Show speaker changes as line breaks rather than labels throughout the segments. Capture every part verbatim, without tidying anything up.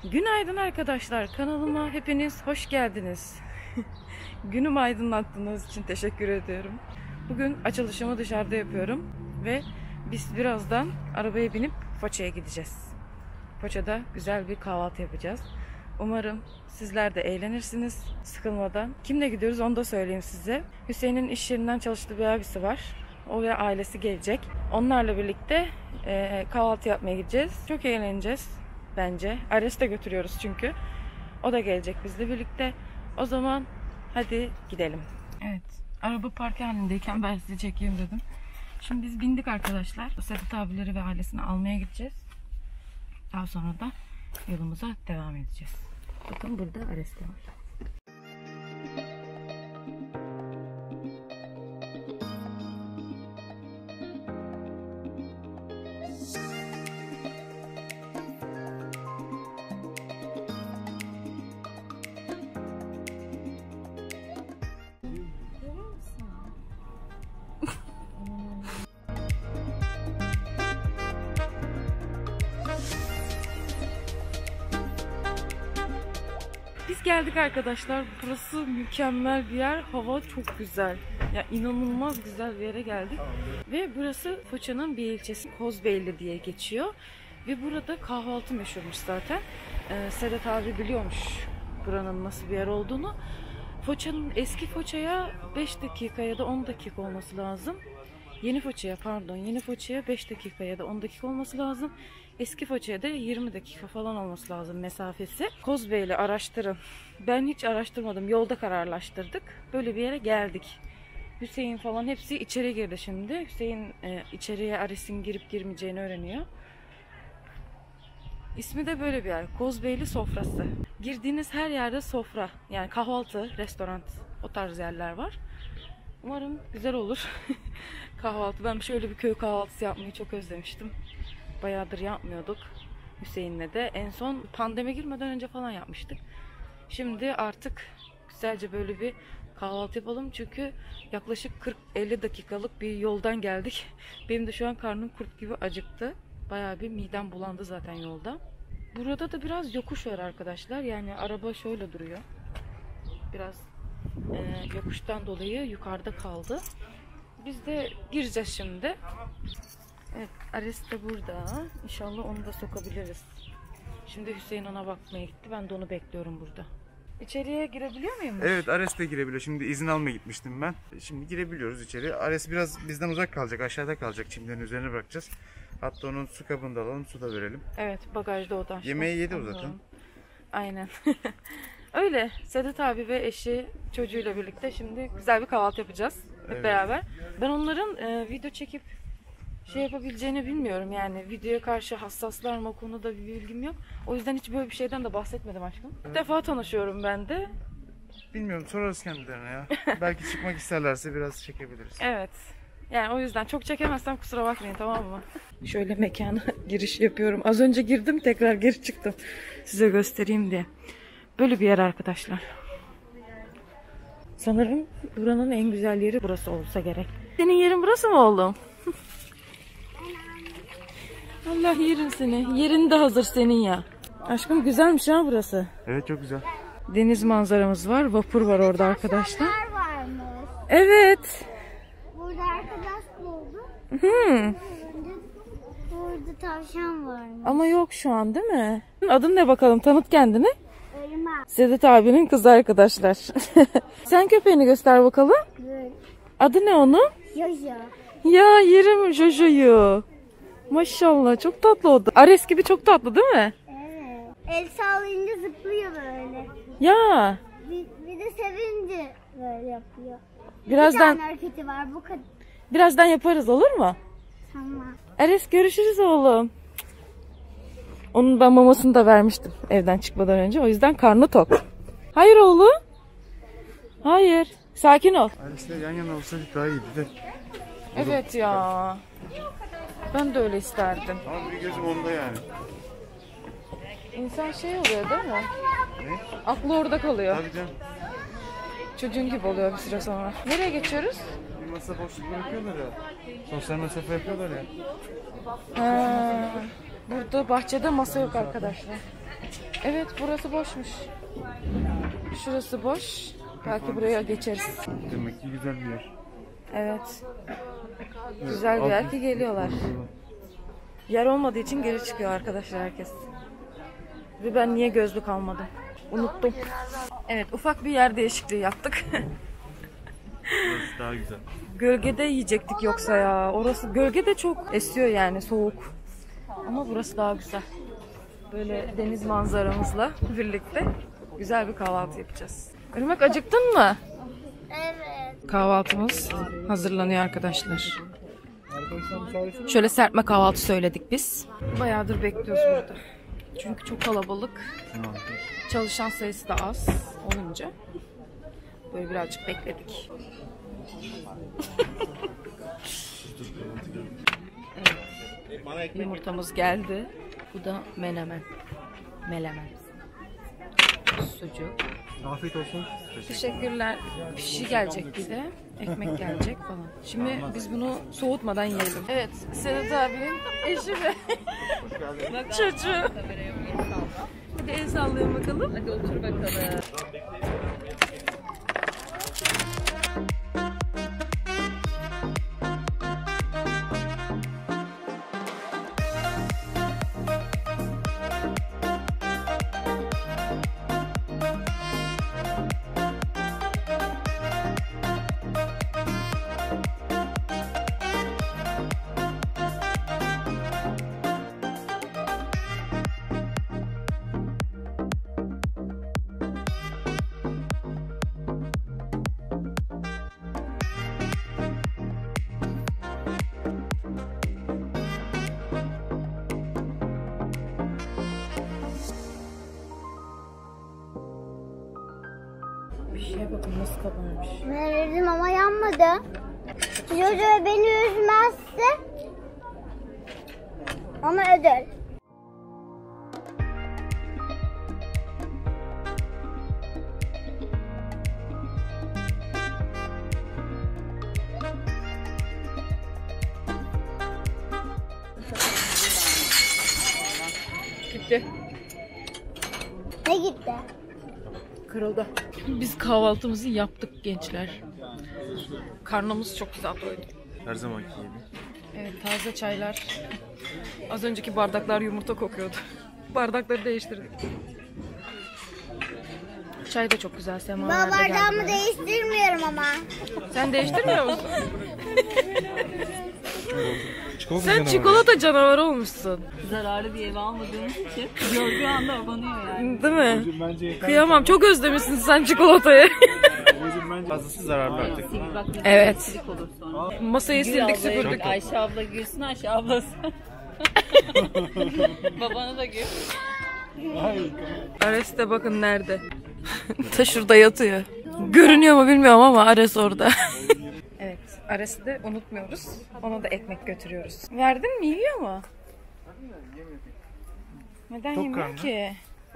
Günaydın arkadaşlar, kanalıma hepiniz hoş geldiniz. Günümü aydınlattığınız için teşekkür ediyorum. Bugün açılışımı dışarıda yapıyorum ve biz birazdan arabaya binip Foça'ya gideceğiz. Foça'da güzel bir kahvaltı yapacağız. Umarım sizler de eğlenirsiniz sıkılmadan. Kimle gidiyoruz onu da söyleyeyim size. Hüseyin'in iş yerinden çalıştığı bir abisi var. O ve ailesi gelecek. Onlarla birlikte e, kahvaltı yapmaya gideceğiz. Çok eğleneceğiz bence. Ares'i de götürüyoruz çünkü. O da gelecek bizle birlikte. O zaman hadi gidelim. Evet, araba park halindeyken ben size çekeyim dedim. Şimdi biz bindik arkadaşlar. Sedat abileri ve ailesini almaya gideceğiz. Daha sonra da yolumuza devam edeceğiz. Bakın burada Ares de var. Biz geldik arkadaşlar. Burası mükemmel bir yer. Hava çok güzel. Ya inanılmaz güzel bir yere geldik. Ve burası Foça'nın bir ilçesi. Kozbeyli diye geçiyor. Ve burada kahvaltı meşhurmuş zaten. Ee, Sedat abi biliyormuş buranın nasıl bir yer olduğunu. Foça'nın eski Foça'ya beş dakika ya da on dakika olması lazım. Yeni Foça'ya pardon. Yeni Foça'ya beş dakika ya da on dakika olması lazım. Eski Foça'ya da yirmi dakika falan olması lazım mesafesi. Kozbeyli araştırın. Ben hiç araştırmadım. Yolda kararlaştırdık. Böyle bir yere geldik. Hüseyin falan hepsi içeri girdi şimdi. Hüseyin e, içeriye Ares'in girip girmeyeceğini öğreniyor. İsmi de böyle bir yer. Kozbeyli sofrası. Girdiğiniz her yerde sofra. Yani kahvaltı, restoran, o tarz yerler var. Umarım güzel olur. Kahvaltı. Ben şöyle bir köy kahvaltısı yapmayı çok özlemiştim. Bayağıdır yapmıyorduk Hüseyin'le de. En son pandemi girmeden önce falan yapmıştık. Şimdi artık güzelce böyle bir kahvaltı yapalım. Çünkü yaklaşık kırk elli dakikalık bir yoldan geldik. Benim de şu an karnım kurt gibi acıktı. Bayağı bir midem bulandı zaten yolda. Burada da biraz yokuş var arkadaşlar. Yani araba şöyle duruyor. Biraz e, yokuştan dolayı yukarıda kaldı. Biz de gireceğiz şimdi. Evet, Ares de burada. İnşallah onu da sokabiliriz. Şimdi Hüseyin ona bakmaya gitti. Ben de onu bekliyorum burada. İçeriye girebiliyor muyum?
Evet, Ares de girebiliyor. Şimdi izin almaya gitmiştim ben. Şimdi girebiliyoruz içeri. Ares biraz bizden uzak kalacak. Aşağıda kalacak. Çimlerin üzerine bırakacağız. Hatta onun su kabını da alalım. Su da verelim.
Evet, bagajda o da.
Yemeği yedi o zaten.
Aynen. Öyle. Sedat abi ve eşi çocuğuyla birlikte şimdi güzel bir kahvaltı yapacağız. Hep evet. Beraber. Ben onların e, video çekip şey yapabileceğini bilmiyorum. Yani videoya karşı hassaslar mı, o konuda bir bilgim yok. O yüzden hiç böyle bir şeyden de bahsetmedim aşkım. Evet. Bir defa tanışıyorum ben de.
Bilmiyorum, sorarız kendilerine ya. Belki çıkmak isterlerse biraz çekebiliriz.
Evet. Yani o yüzden çok çekemezsem kusura bakmayın, tamam mı? Şöyle mekana giriş yapıyorum. Az önce girdim, tekrar geri çıktım. Size göstereyim diye. Böyle bir yer arkadaşlar. Sanırım buranın en güzel yeri burası olsa gerek. Senin yerin burası mı oğlum? Allah yerim seni. Yerin de hazır senin ya. Aşkım güzelmiş ha burası.
Evet, çok güzel.
Deniz manzaramız var. Vapur var orada arkadaşlar.
Varmış.
Evet.
Burada arkadaş buldum.
Hmm.
Burada tavşan varmış.
Ama yok şu an değil mi? Adın ne bakalım? Tanıt kendini.
Elma.
Sedat abinin kızı arkadaşlar. Sen köpeğini göster bakalım.
Evet.
Adı ne onun?
Yoyo.
Ya yerim Jojo'yu. Maşallah çok tatlı o da. Ares gibi çok tatlı değil mi?
Evet. El sallayınca zıplıyor böyle.
Ya.
Bir, bir de sevince böyle yapıyor.
Birazdan
Bir tane hareketi var bu kadar.
birazdan yaparız, olur mu?
Tamam.
Ares görüşürüz oğlum. Onun ben mamasını da vermiştim evden çıkmadan önce. O yüzden karnı tok. Hayır oğlum. Hayır. Sakin ol.
Ares'le yan yana olsaydık daha iyiydi de.
Evet ya. Ben de öyle isterdim.
Ama bir gözüm onda yani.
İnsan şey oluyor değil mi?
Ne?
Aklı orada kalıyor.
Tabii canım.
Çocuğun gibi oluyor bir süre sonra. Nereye geçiyoruz?
Bir masa boşluk bırakıyorlar ya. Sosyal mesafe yapıyorlar ya.
Ha, burada bahçede masa yok arkadaşlar. Evet, burası boşmuş. Şurası boş. Belki buraya geçeriz.
Demek ki güzel bir yer.
Evet. Güzel bir yer ki geliyorlar. Yer olmadığı için geri çıkıyor arkadaşlar herkes. Ve ben niye gözlük almadım? Unuttum. Evet, ufak bir yer değişikliği yaptık.
Burası daha güzel.
Gölgede yiyecektik yoksa ya. Orası gölgede çok esiyor yani, soğuk. Ama burası daha güzel. Böyle deniz manzaramızla birlikte güzel bir kahvaltı yapacağız. Irmak, acıktın mı?
Evet.
Kahvaltımız hazırlanıyor arkadaşlar. Şöyle serpme kahvaltı söyledik biz. Bayağıdır bekliyoruz burada. Çünkü çok kalabalık. Çalışan sayısı da az olunca böyle birazcık bekledik. Evet. Yumurtamız geldi. Bu da menemen. Melemen. Sucuk.
Afiyet olsun.
Teşekkürler. Pişi gelecek bir de. Ekmek gelecek falan. Şimdi biz bunu soğutmadan yiyelim. Evet, Sedat abinin eşi ve çocuğu. Hadi el sallayın bakalım. Hadi otur bakalım. Pişiye bakın nasıl kabarmış.
Verdim ama yanmadı. Jojo beni üzmezse ona ödül.
Gitti.
Ne gitti?
Kırıldı. Biz kahvaltımızı yaptık gençler. Karnımız çok güzel doydu.
Her zamanki gibi.
Evet, taze çaylar. Az önceki bardaklar yumurta kokuyordu. Bardakları değiştirdik. Çay da çok güzel. Semaver'de
Ben bardağımı
geldi.
değiştirmiyorum ama.
Sen değiştirmiyor musun?
Çikolata
Sen
canavarı.
çikolata canavarı olmuşsun.
Zararlı bir ev almadığımız için gördüğü anda abanıyor yani.
Değil mi?
Bence yeter.
Kıyamam. Çok özlemişsin sen çikolatayı.
Bence fazlası zararlı artık.
Sil bak mesela
Evet.
silik olur sonra.
Masayı
Gül
sildik
ablaya
süpürdük.
bak, Ayşe abla gülsün, Ayşe ablası. Babana da gül.
Ares de bakın nerede. Ta şurada yatıyor. Görünüyor mu bilmiyorum ama Ares orada. Evet, Ares'i de unutmuyoruz. Ona da ekmek götürüyoruz. Verdin mi? Yiyor mu? Neden
Tok
yemiyor
karnı.
ki?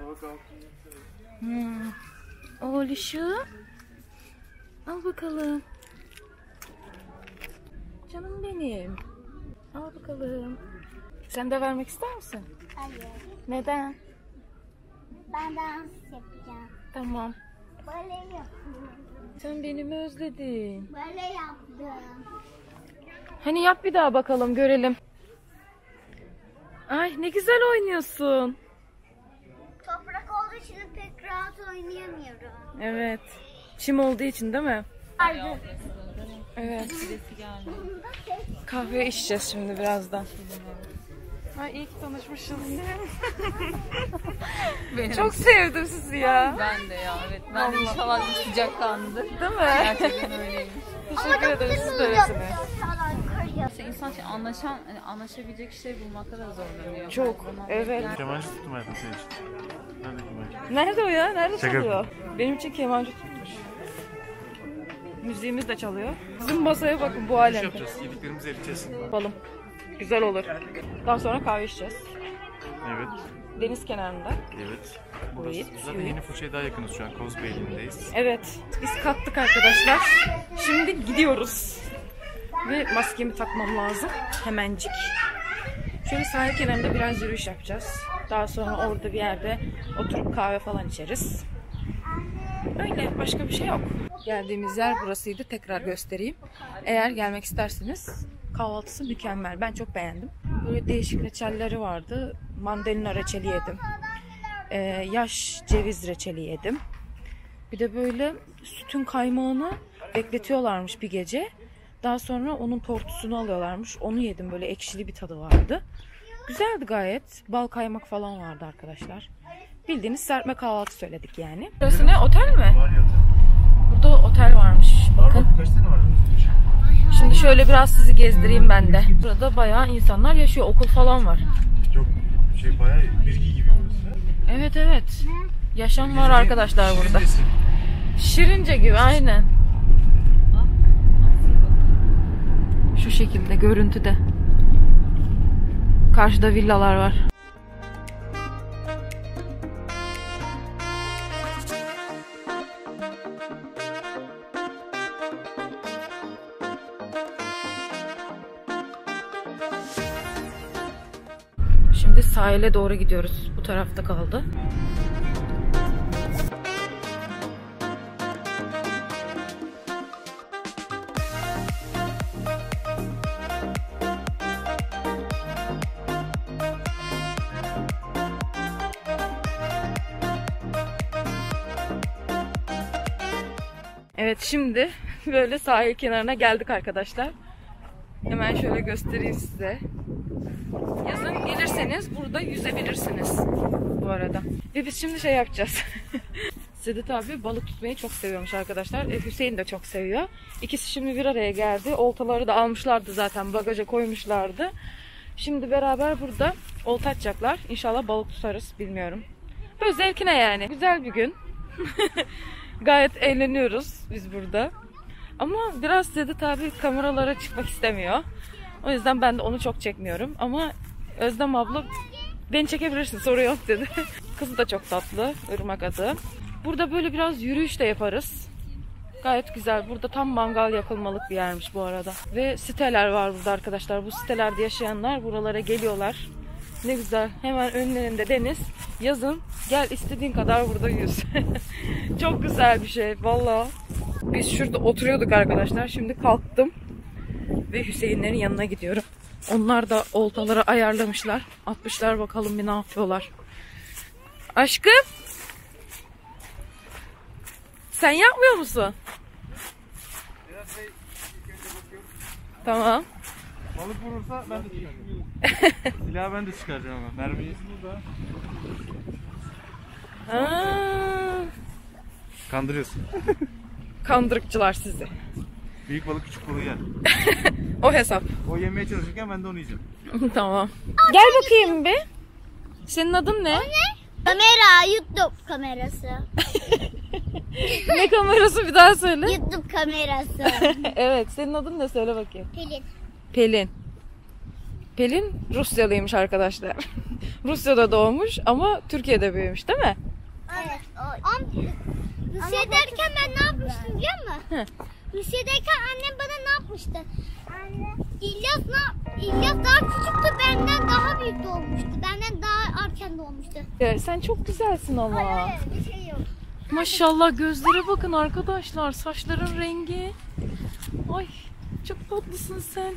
Hmm. Oğluşu. Al bakalım. Canım benim. Al bakalım. Sen de vermek ister misin?
Hayır.
Neden?
Ben dans yapacağım.
Tamam.
Böyle yaptım.
Sen beni mi özledin?
Böyle yaptım.
Hani yap bir daha bakalım, görelim. Ay ne güzel oynuyorsun.
Toprak olduğu için pek rahat oynayamıyorum.
Evet. Çim olduğu için değil mi?
Vardı.
Evet. Kahve içeceğiz şimdi birazdan. Ay iyi ki tanışmışız. Çok sevdim sizi ya.
Ben de ya, evet. Ben de inşallah sıcak kanlıdır.
Değil mi?
Gerçekten öyleymiş.
Teşekkür ederim, siz de öylesiniz.
İşte insan şey, anlaşan, hani anlaşabilecek şey bulmakta da zorlanıyor.
Çok,
Her zaman
evet.
bekler-
Kemancı tuttum hayatım senin için. Nerede kemancı?
Nerede o ya? Nerede
Şaka
çalıyor? Benim için kemancı tutmuş. Müziğimiz de çalıyor. Bizim masaya bakın bu
Ne
alemde.
yapacağız? Yediklerimizi edeceğiz.
Yapalım. Güzel olur. Daha sonra kahve içeceğiz.
Evet.
Deniz kenarında.
Evet. Burası
Evet,
zaten
evet.
Yeni Foça'ya daha yakınız şu an. Kozbeyli'ndeyiz.
Evet. Biz kalktık arkadaşlar. Şimdi gidiyoruz. Ve maskemi takmam lazım. Hemencik. Şöyle sahil kenarında biraz yürüyüş yapacağız. Daha sonra orada bir yerde oturup kahve falan içeriz. Öyle, başka bir şey yok. Geldiğimiz yer burasıydı. Tekrar göstereyim. Eğer gelmek isterseniz kahvaltısı mükemmel. Ben çok beğendim. Böyle değişik reçelleri vardı. Mandalina reçeli yedim. Ee, yaş ceviz reçeli yedim. Bir de böyle sütün kaymağını bekletiyorlarmış bir gece. Daha sonra onun tortusunu alıyorlarmış. Onu yedim. Böyle ekşili bir tadı vardı. Güzeldi gayet. Bal kaymak falan vardı arkadaşlar. Bildiğiniz serpme kahvaltı söyledik yani. Burası ne? Otel mi?
Var ya otel.
Burada otel varmış. Bakın.
Var, kaç tane var?
Şimdi şöyle biraz sizi gezdireyim ben de. Burada bayağı insanlar yaşıyor. Okul falan var.
Çok şey bayağı bilgi gibi burası.
Evet evet. Yaşam var arkadaşlar burada.
Şirincesi.
Şirince gibi aynen. Şu şekilde görüntüde. Karşıda villalar var. Şimdi sahile doğru gidiyoruz. Bu tarafta kaldı. Evet, şimdi böyle sahil kenarına geldik arkadaşlar. Hemen şöyle göstereyim size. Yazın gelirseniz burada yüzebilirsiniz bu arada. Ve biz şimdi şey yapacağız. Sedat abi balık tutmayı çok seviyormuş arkadaşlar. E, Hüseyin de çok seviyor. İkisi şimdi bir araya geldi. Oltaları da almışlardı zaten, bagaja koymuşlardı. Şimdi beraber burada olta atacaklar. İnşallah balık tutarız, bilmiyorum. Böyle zevkine yani. Güzel bir gün. Gayet eğleniyoruz biz burada. Ama biraz Sedat abi kameralara çıkmak istemiyor. O yüzden ben de onu çok çekmiyorum. Ama Özlem abla beni çekebilirsin, sorun yok dedi. Kızı da çok tatlı. Irmak adı. Burada böyle biraz yürüyüş de yaparız. Gayet güzel. Burada tam mangal yakılmalık bir yermiş bu arada. Ve siteler var burada arkadaşlar. Bu sitelerde yaşayanlar buralara geliyorlar. Ne güzel. Hemen önlerinde deniz. Yazın gel istediğin kadar burada yüz. Çok güzel bir şey. Vallahi. Biz şurada oturuyorduk arkadaşlar. Şimdi kalktım. Ve Hüseyinlerin yanına gidiyorum. Onlar da oltaları ayarlamışlar. Atmışlar, bakalım bir ne yapıyorlar. Aşkım. Sen yapmıyor musun? Tamam.
Balık vurursa ben de çıkaracağım. Silahı ben de çıkaracağım ama. Mermiyi burada.
Aa,
Kandırıyorsun.
kandırıkçılar sizi.
Büyük balık küçük balığı yer.
O hesap.
O yemeye çalışırken ben de onu yiyeceğim.
Tamam. Gel bakayım bir. Senin adın ne?
Kamera, YouTube kamerası.
Ne kamerası, bir daha söyle.
YouTube kamerası.
Evet, senin adın ne, söyle bakayım.
Pelin.
Pelin. Pelin Rusyalıymış arkadaşlar. Rusya'da doğmuş ama Türkiye'de büyümüş, değil mi?
Evet. Am Rusya'dayken ben ne yapmıştım biliyor musun?
Hı.
Rusya'dayken annem bana ne yapmıştı? Anne. İlyas, ne, İlyas daha küçüktü, benden daha büyük doğmuştu. Benden daha erken doğmuştu.
Evet, sen çok güzelsin ama.
Hayır, bir şey yok.
Maşallah, gözlere bakın arkadaşlar. Saçların rengi. Ay, çok tatlısın sen.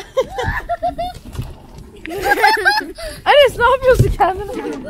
Ares, ne yapıyorsun kendine?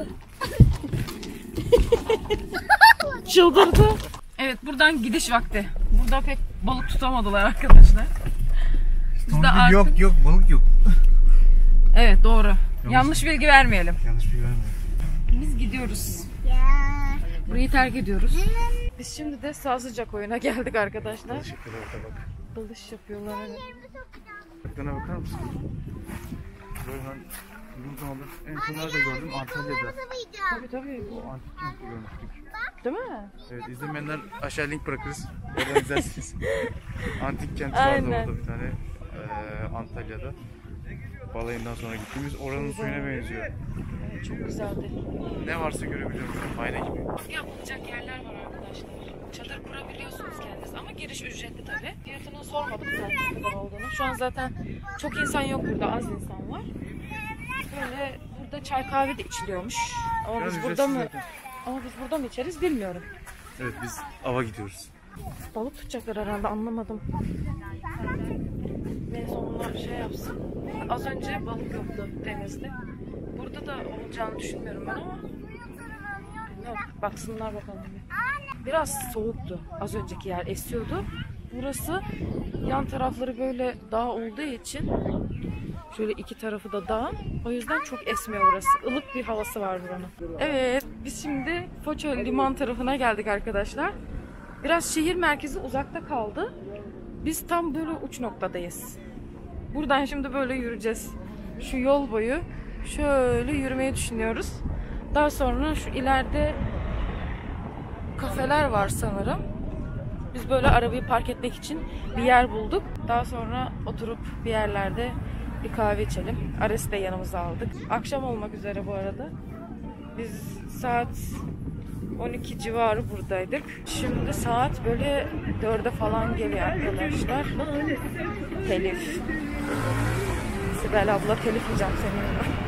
Çıldırdı. Evet, buradan gidiş vakti. Burada pek balık tutamadılar arkadaşlar. Biz de artık...
Yok yok balık yok.
Evet, doğru. Yanlış bilgi vermeyelim.
Yanlış bir vermiyorum.
Biz gidiyoruz.
Ya.
Burayı terk ediyoruz. Biz şimdi de Sazlıca Koyu'na geldik arkadaşlar.
Dalış yapıyorlar orada bak.
Dalış yapıyorlar. Evet.
Balıklarına bakar mısın? Böyle ben uzun zamandır en son nerede gördüm? Antalya'da.
Tabii tabii.
O antik kenti görmüştük.
Değil mi?
Evet, izlemeyenler aşağı link bırakırız. Oradan izlersiniz. Antik kent vardı
Aynen.
orada bir tane ee, Antalya'da. Balayından sonra gittiğimiz, oranın suyuna benziyor.
Evet, çok güzeldi.
Ne varsa görebiliyorum. Ayna gibi.
Yapılacak yerler var arkadaşlar. Çadır kurabiliyorsunuz kendiniz ama giriş ücretli tabii. Fiyatını sormadım zaten ne kadar olduğunu. Şu an zaten çok insan yok burada, az insan var. Böyle burada çay kahve de içiliyormuş. Ama
Biraz
biz burada
ücretsiz
mı
zaten.
ama biz burada mı içeriz bilmiyorum.
Evet biz ava gidiyoruz.
Balık tutacaklar herhalde, anlamadım. Neyse onlar şey yapsın. Az önce balık yoktu denizde. Burada da olacağını düşünmüyorum ben ama. Bilmiyorum. Baksınlar bakalım bir. Biraz soğuktu. Az önceki yer esiyordu. Burası yan tarafları böyle dağ olduğu için, şöyle iki tarafı da dağ. O yüzden çok esmiyor burası. Ilık bir havası var buranın. Evet, biz şimdi Foça liman tarafına geldik arkadaşlar. Biraz şehir merkezi uzakta kaldı. Biz tam böyle uç noktadayız. Buradan şimdi böyle yürüyeceğiz. Şu yol boyu şöyle yürümeyi düşünüyoruz. Daha sonra şu ileride kafeler var sanırım. Biz böyle arabayı park etmek için bir yer bulduk. Daha sonra oturup bir yerlerde bir kahve içelim. Ares'i de yanımıza aldık. Akşam olmak üzere bu arada. Biz saat on iki civarı buradaydık. Şimdi saat böyle dörde falan geliyor arkadaşlar. Telif. Sibel abla telif yiyeceğim seninle.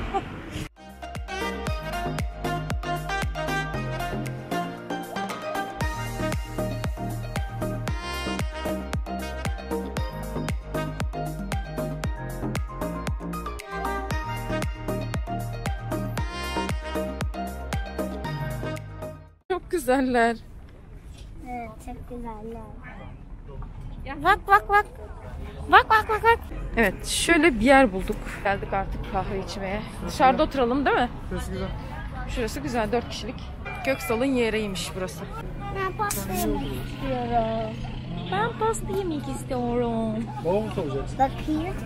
Çok güzeller.
Evet, çok güzeller. Bak bak bak. Bak bak bak bak.
Evet, şöyle bir yer bulduk. Geldik artık kahve içmeye. Dışarıda oturalım değil mi?
Burası güzel.
Şurası güzel, dört kişilik. Köksal'ın yeriymiş burası.
Ben pasta yemek istiyorum.
Ben pasta yemek istiyorum.
Baba mı soracaksın?
Bakayım.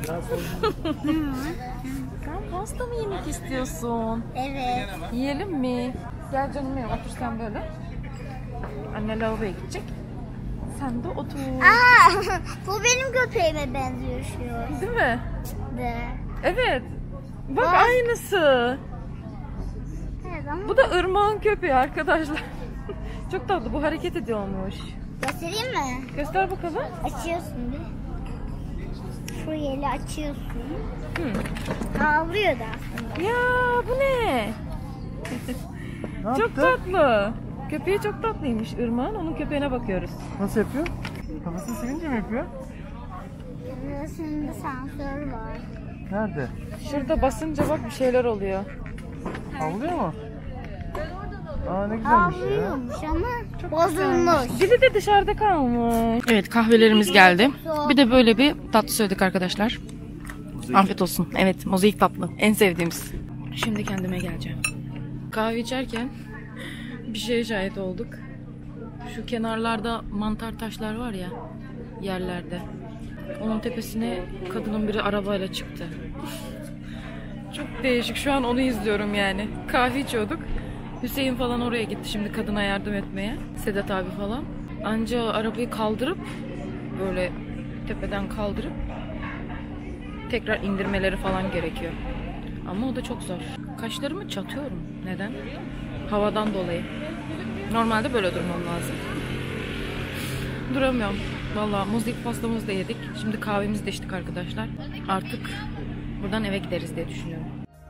Sen pasta mı yemek istiyorsun?
Evet.
Yiyelim mi? Gel canım benim, otur sen böyle. Anne lavaboya gidecek. Sen de otur.
Aa, bu benim köpeğime benziyor şu.
Değil mi?
De.
Evet. Bak
Bak.
aynısı.
Evet ama
Bu da Irmak'ın köpeği arkadaşlar. Çok tatlı, bu hareket ediyormuş.
göstereyim mi?
Göster bakalım.
Açıyorsun bir. Şu yeli açıyorsun.
Hı.
Ağlıyor da aslında.
Ya bu ne?
Ne
Çok
yaptı?
tatlı. Köpeği çok tatlıymış Irmak'ın. Onun köpeğine bakıyoruz.
Nasıl yapıyor? Kafasını silince mi yapıyor?
Burasında sensör var.
Nerede?
Şurada basınca bak bir şeyler oluyor.
Havlıyor mu? Aa ne güzelmiş ya.
Ağlıyormuş ama bozulmuş.
Dili de dışarıda kalmış. Evet, kahvelerimiz geldi. Bir de böyle bir tatlı söyledik arkadaşlar. Afiyet olsun. Evet, mozaik tatlı. En sevdiğimiz. Şimdi kendime geleceğim. Kahve içerken bir şeye şahit olduk. Şu kenarlarda mantar taşlar var ya, yerlerde. Onun tepesine kadının biri arabayla çıktı. Çok değişik. Şu an onu izliyorum yani. Kahve içiyorduk. Hüseyin falan oraya gitti şimdi kadına yardım etmeye. Sedat abi falan. Anca arabayı kaldırıp böyle tepeden kaldırıp tekrar indirmeleri falan gerekiyor. Ama o da çok zor. Kaşlarımı çatıyorum. Neden? Havadan dolayı. Normalde böyle durmam lazım. Duramıyorum. Vallahi mozaik pastamızı da yedik. Şimdi kahvemizi de içtik arkadaşlar. Artık buradan eve gideriz diye düşünüyorum.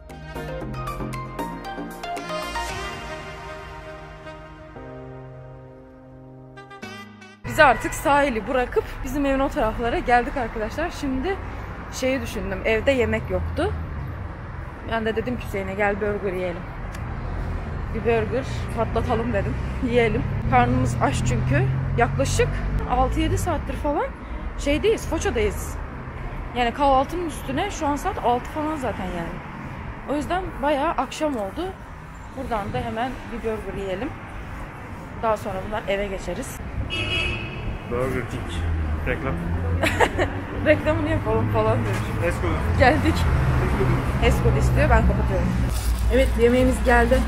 Biz artık sahili bırakıp bizim evin o taraflara geldik arkadaşlar. Şimdi şeyi düşündüm. Evde yemek yoktu. Ben de dedim ki Hüseyin'e gel burger yiyelim. Bir burger patlatalım dedim. Yiyelim. Karnımız aç çünkü. Yaklaşık altı yedi saattir falan şeydeyiz, Foça'dayız. Yani kahvaltının üstüne şu an saat altı falan zaten yani. O yüzden bayağı akşam oldu. Buradan da hemen bir burger yiyelim. Daha sonra bundan eve geçeriz.
Burger King. Reklam.
Reklamını yapalım falan diyor.
Esko.
Geldik. Escort istiyor, ben kapatıyorum. Evet, yemeğimiz geldi.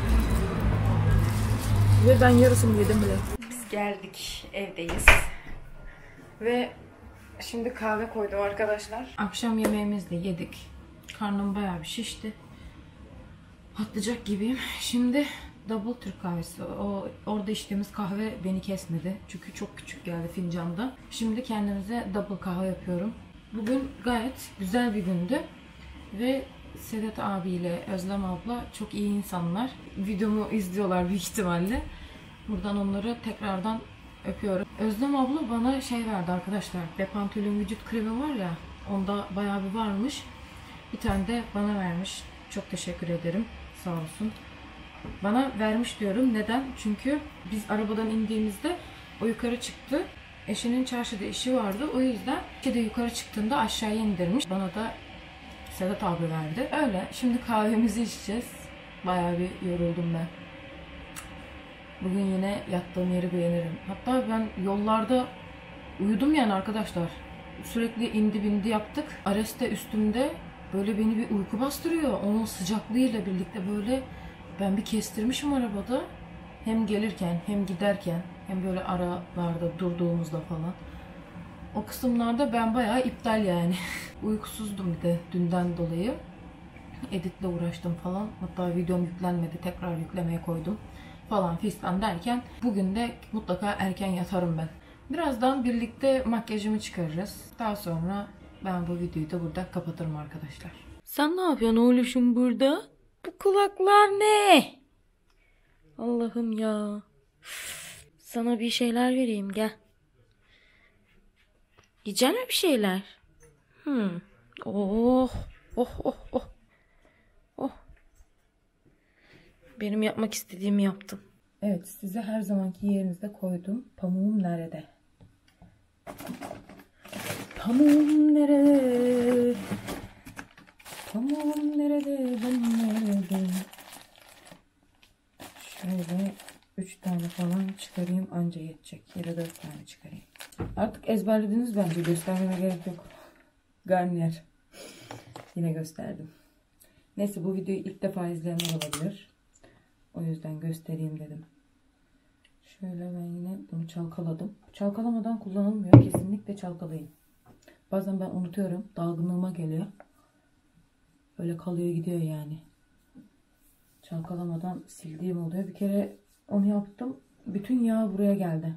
Ve ben yarısını yedim bile. Biz geldik, evdeyiz. Ve şimdi kahve koydum arkadaşlar. Akşam yemeğimizi de yedik. Karnım bayağı bir şişti. Patlayacak gibiyim. Şimdi double Türk kahvesi. O orada içtiğimiz kahve beni kesmedi. Çünkü çok küçük geldi fincanda. Şimdi kendimize double kahve yapıyorum. Bugün gayet güzel bir gündü. Ve Sedat abiyle Özlem abla çok iyi insanlar. Videomu izliyorlar büyük ihtimalle. Buradan onları tekrardan öpüyorum. Özlem abla bana şey verdi arkadaşlar. Depantolin vücut kremi var ya, onda bayağı bir varmış. Bir tane de bana vermiş. Çok teşekkür ederim. Sağ olsun. Bana vermiş diyorum. Neden? Çünkü biz arabadan indiğimizde o yukarı çıktı. Eşinin çarşıda işi vardı. O yüzden de yukarı çıktığında aşağıya indirmiş. Bana da Sedat abi verdi. Öyle. Şimdi kahvemizi içeceğiz. Bayağı bir yoruldum ben. Bugün yine yattığım yeri beğenirim. Hatta ben yollarda uyudum yani arkadaşlar. Sürekli indi bindi yaptık. Ares de üstümde böyle beni bir uyku bastırıyor. Onun sıcaklığıyla birlikte böyle ben bir kestirmişim arabada. Hem gelirken hem giderken hem böyle aralarda durduğumuzda falan. O kısımlarda ben bayağı iptal yani. Uykusuzdum bir de dünden dolayı. Editle uğraştım falan. Hatta videom yüklenmedi. Tekrar yüklemeye koydum. Falan fistan derken bugün de mutlaka erken yatarım ben. Birazdan birlikte makyajımı çıkarırız. Daha sonra ben bu videoyu da burada kapatırım arkadaşlar. Sen ne yapıyorsun oğluşum burada? Bu kulaklar ne? Allah'ım ya. Sana bir şeyler vereyim, gel. Yiyecek mi bir şeyler? Hmm. Oh. Oh oh oh. Oh. Benim yapmak istediğimi yaptım. Evet, size her zamanki yerinizde koydum. Pamuğum nerede? Pamuğum nerede? Pamuğum nerede? Ben nerede? Şöyle üç tane falan çıkarayım, anca yetecek. Ya da dört tane çıkarayım. Artık ezberlediniz bence. Göstermeme gerek yok. Garnier. Yine gösterdim. Neyse, bu videoyu ilk defa izleyenler olabilir. O yüzden göstereyim dedim. Şöyle ben yine bunu çalkaladım. Çalkalamadan kullanılmıyor. Kesinlikle çalkalayın. Bazen ben unutuyorum. Dalgınlığıma geliyor. Böyle kalıyor gidiyor yani. Çalkalamadan sildiğim oluyor. Bir kere onu yaptım. Bütün yağ buraya geldi.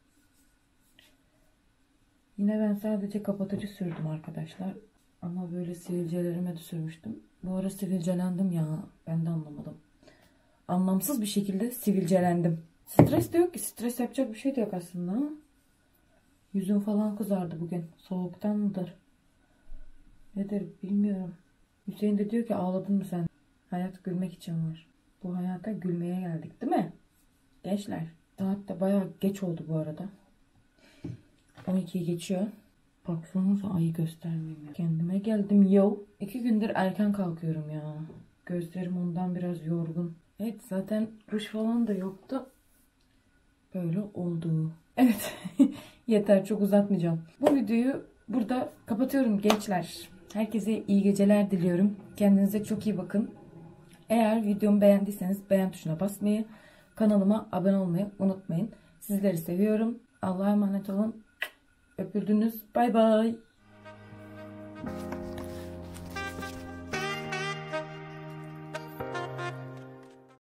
Yine ben sadece kapatıcı sürdüm arkadaşlar. Ama böyle sivilcelerime de sürmüştüm. Bu ara sivilcelendim ya. Ben de anlamadım. Anlamsız bir şekilde sivilcelendim. Stres de yok ki. Stres yapacak bir şey de yok aslında. Yüzüm falan kızardı bugün. Soğuktan mıdır? Nedir bilmiyorum. Hüseyin de diyor ki ağladın mı sen? Hayat gülmek için var. Bu hayata gülmeye geldik değil mi? Gençler. Saat de bayağı geç oldu bu arada. on ikiyi geçiyor. Baksanıza, ayı göstermeyeyim ya. Kendime geldim yo. İki gündür erken kalkıyorum ya. Gözlerim ondan biraz yorgun. Evet, zaten ruj falan da yoktu. Böyle oldu. Evet. Yeter, çok uzatmayacağım. Bu videoyu burada kapatıyorum gençler. Herkese iyi geceler diliyorum. Kendinize çok iyi bakın. Eğer videomu beğendiyseniz beğen tuşuna basmayı, kanalıma abone olmayı unutmayın. Sizleri seviyorum. Allah'a emanet olun. Öpüldünüz. Bay bay.